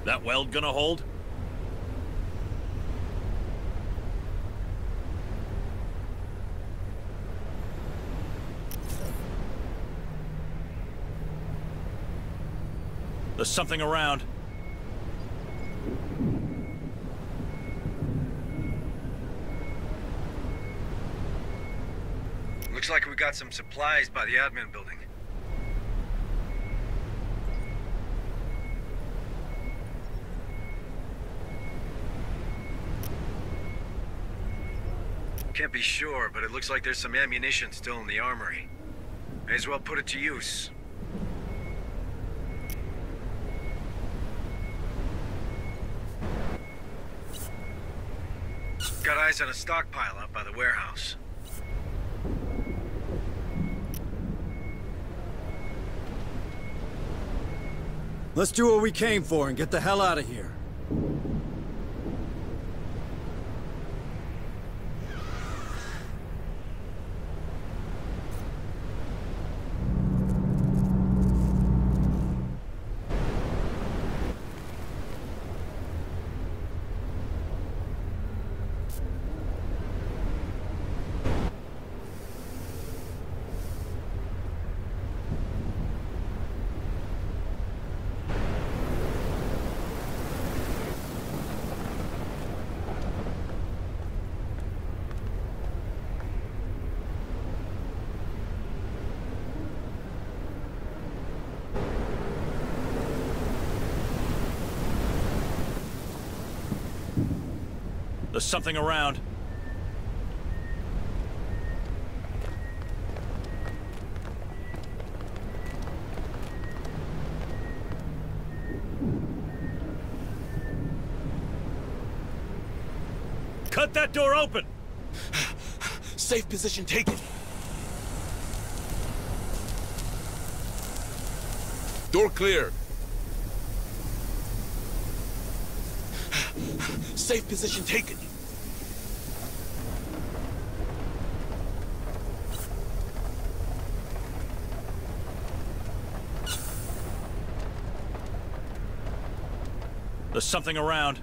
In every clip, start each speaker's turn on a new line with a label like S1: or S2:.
S1: That weld gonna hold? There's something around.
S2: Looks like we got some supplies by the admin building. Can't be sure, but it looks like there's some ammunition still in the armory. May as well put it to use. Got eyes on a stockpile out by the warehouse.
S3: Let's do what we came for and get the hell out of here.
S1: There's something around. Cut that door open!
S4: Safe position taken. Door clear. Safe position taken.
S1: There's something around.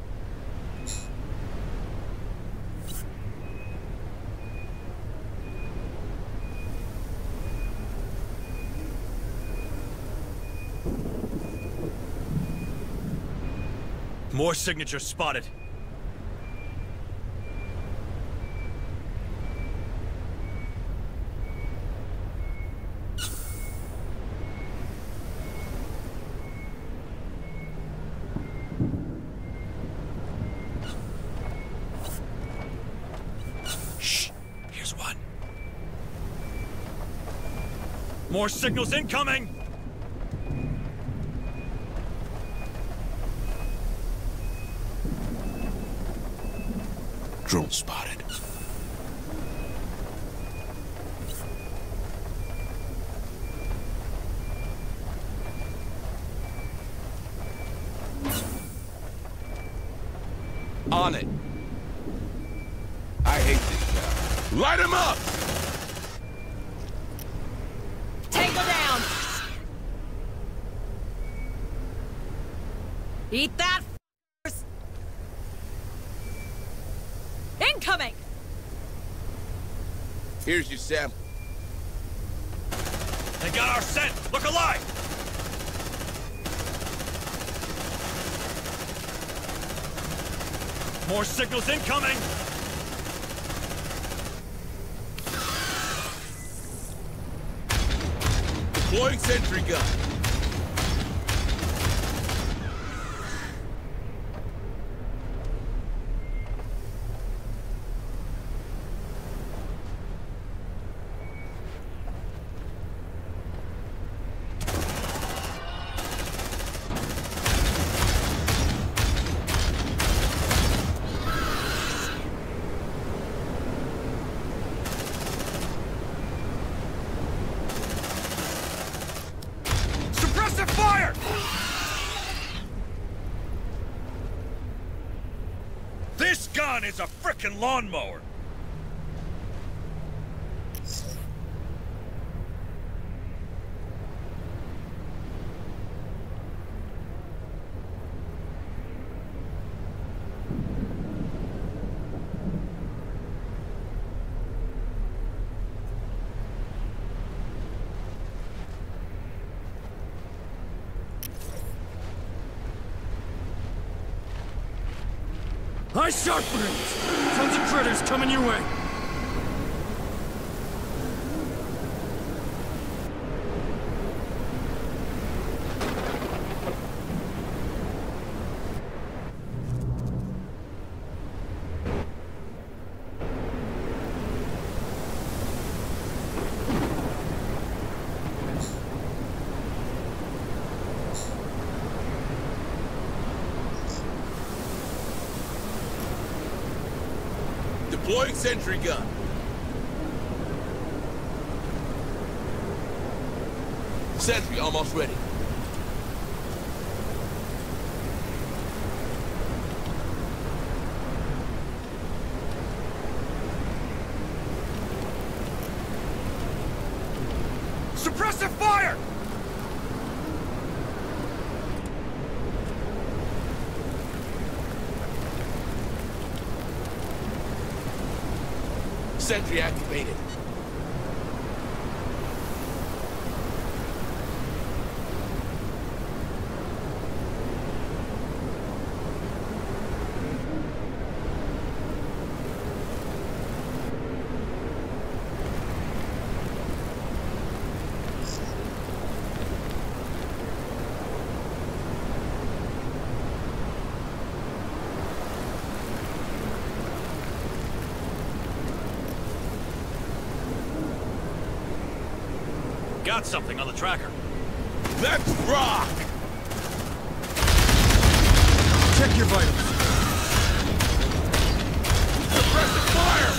S1: More signatures spotted.
S4: Shh, here's one.
S1: More signals incoming!
S4: Drone spotted. On it. I hate this guy. Light him up!
S5: Tango down! Eat that first! Incoming!
S4: Here's your sample.
S1: They got our scent! Look alive! More signals incoming!
S4: Deploying sentry gun.
S1: Suppressive fire! This gun is a frickin' lawnmower!
S3: High sharp range! Tons of critters coming your way!
S4: Deploying sentry gun. Sentry almost ready.
S1: Suppressive fire!
S4: Sentry activated.
S1: Got something on the tracker.
S4: Let's rock!
S3: Check your vitals.
S4: Suppressive fire!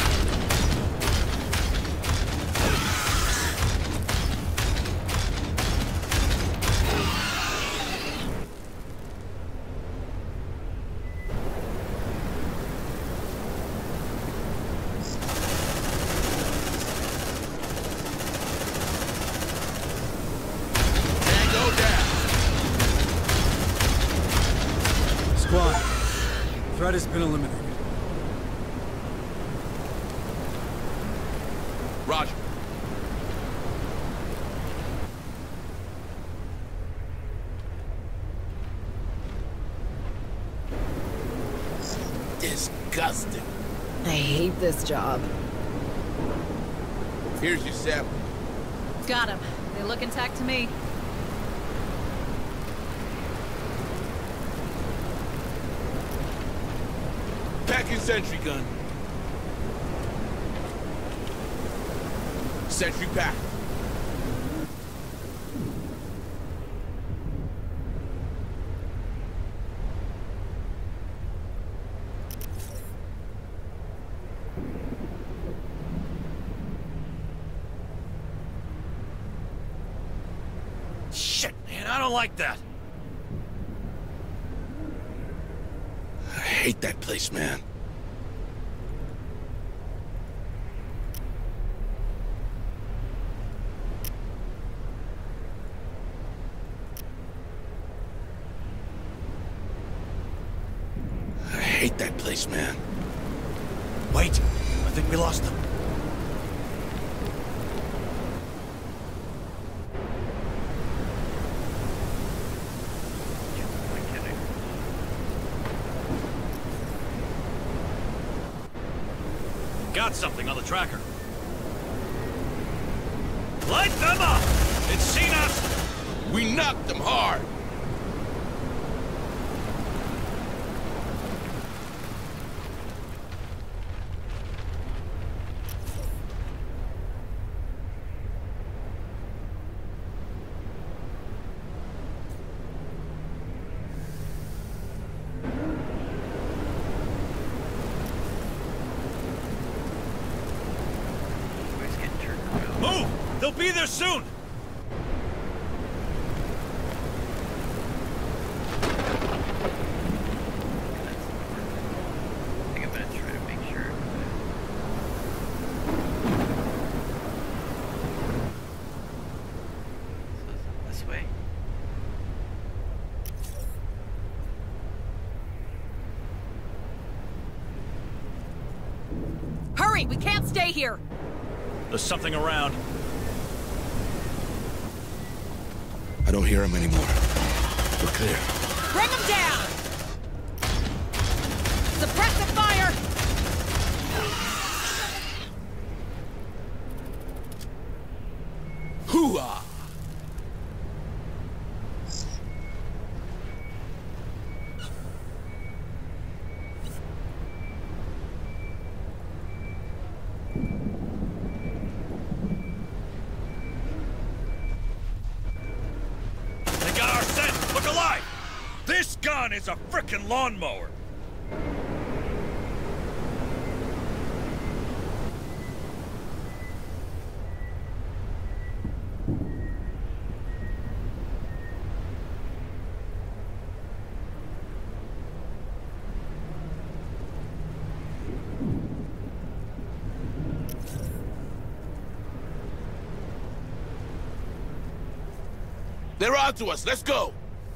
S3: Squad, threat has been eliminated.
S4: Roger. Disgusting.
S5: I hate this job.
S4: Here's your sample.
S5: Got him. They look intact to me.
S4: Packing sentry gun. Sentry pack.
S1: Shit, man, I don't like that.
S4: I hate that place, man. I hate that place, man.
S1: Wait, I think we lost them. Got something on the tracker. Light them up! It's seen us!
S4: We knocked them hard.
S1: Move! They'll be there soon!
S6: I think I'm gonna try to make sure. So is it this way?
S5: Hurry! We can't stay here!
S1: There's something around.
S4: I don't hear him anymore. We're clear.
S5: Bring them down! Suppressive fire!
S4: Hoo-ah!
S1: They got our scent! Look alive! This gun is a frickin' lawnmower!
S4: They're on to us. Let's go.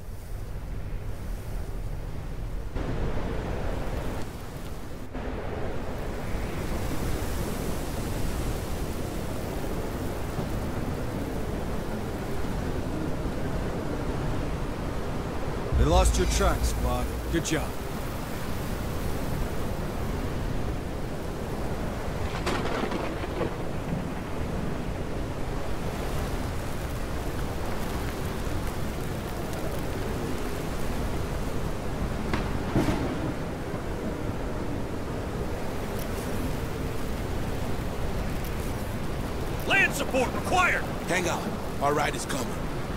S3: They lost your track, squad. Good job.
S1: Land support required!
S4: Hang on. Our ride is coming.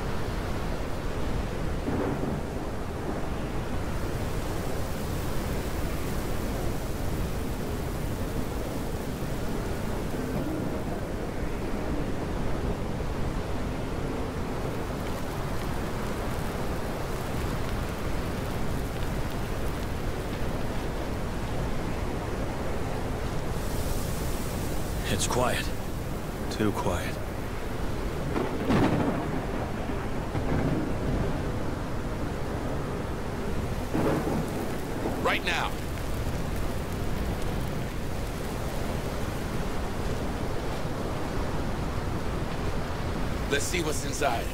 S1: It's quiet. Too quiet.
S4: Right now. Let's see what's inside.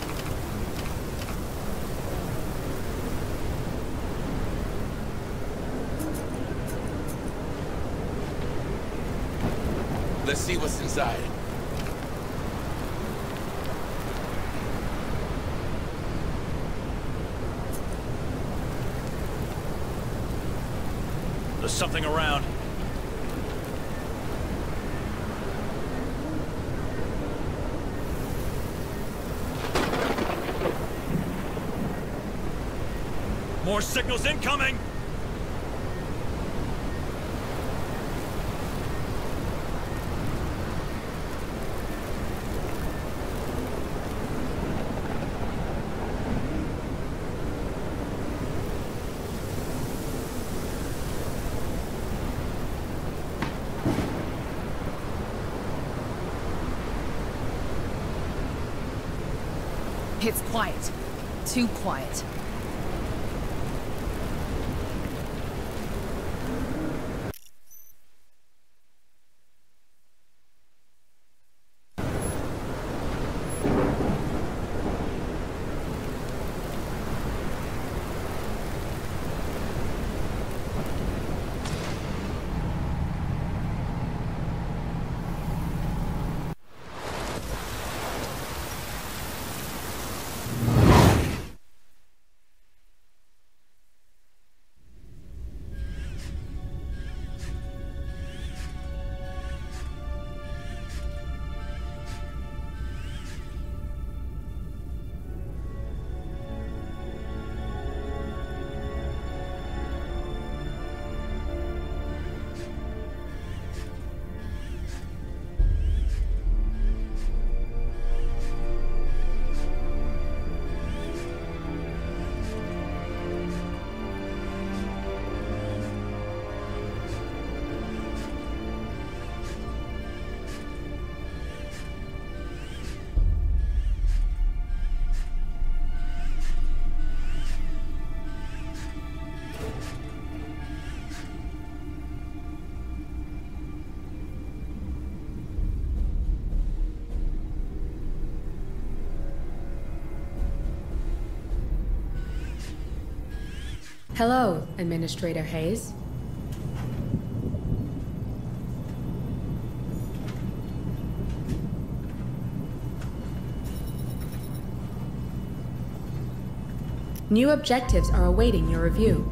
S4: Let's see what's inside.
S1: There's something around. More signals incoming!
S5: It's quiet. Too quiet.
S7: Hello, Administrator Hayes. New objectives are awaiting your review.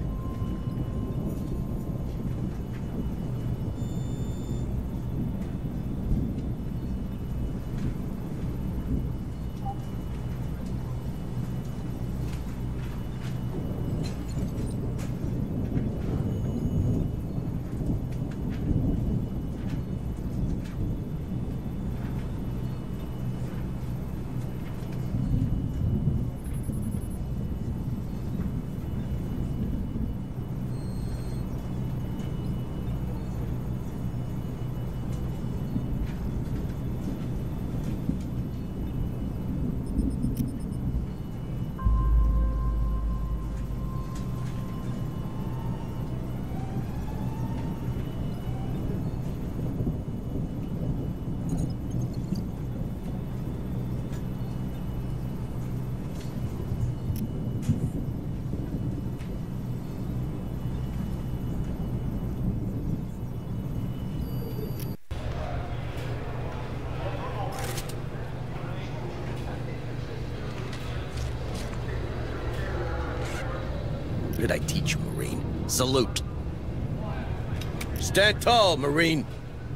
S4: What did I teach you, Marine? Salute. Stand tall, Marine.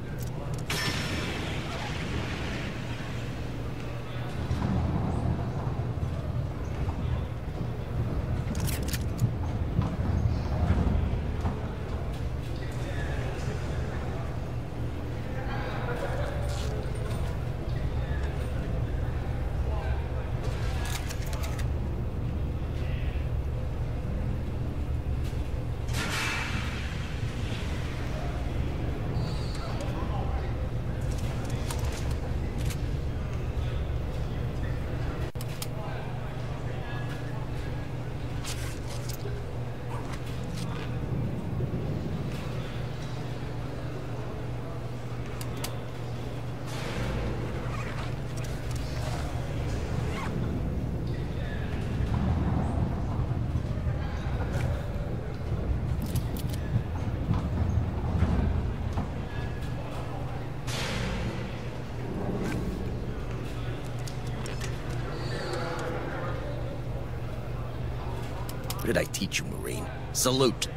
S4: What did I teach you, Marine? Salute.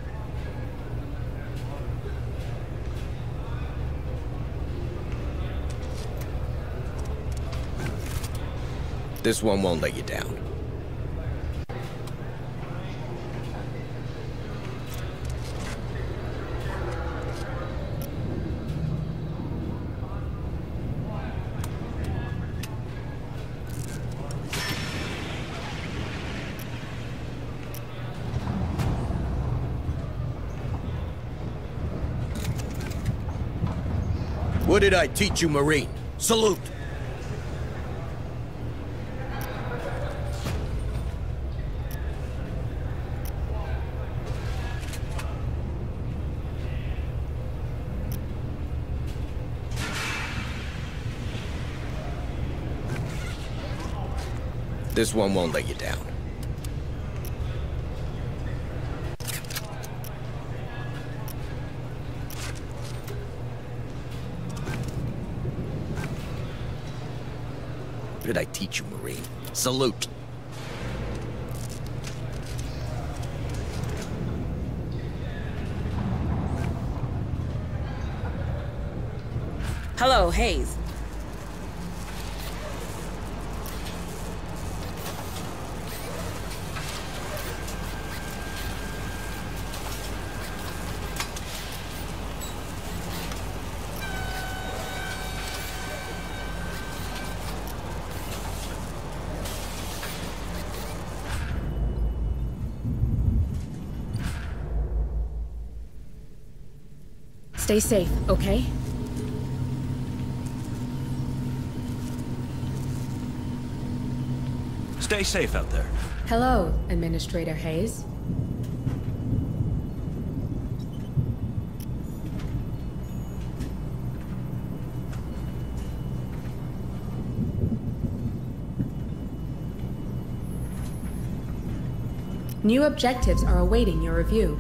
S4: This one won't let you down. What did I teach you, Marine? Salute! This one won't let you down. What did I teach you, Marine? Salute.
S8: Hello, Hayes.
S7: Stay safe, okay?
S1: Stay safe out there.
S7: Hello, Administrator Hayes. New objectives are awaiting your review.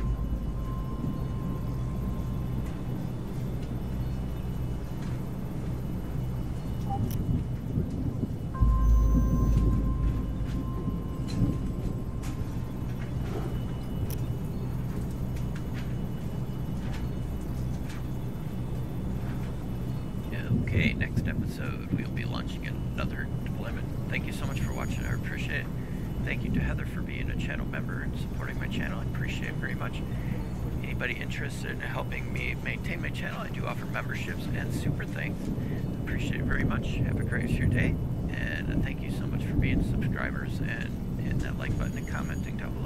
S6: Okay, next episode we'll be launching another deployment. Thank you so much for watching. I appreciate it. Thank you to Heather for being a channel member and supporting my channel. I appreciate it very much. Anybody interested in helping me maintain my channel, I do offer memberships and super things. Appreciate it very much. Have a great rest of your day. And thank you so much for being subscribers and hitting that like button and commenting down below.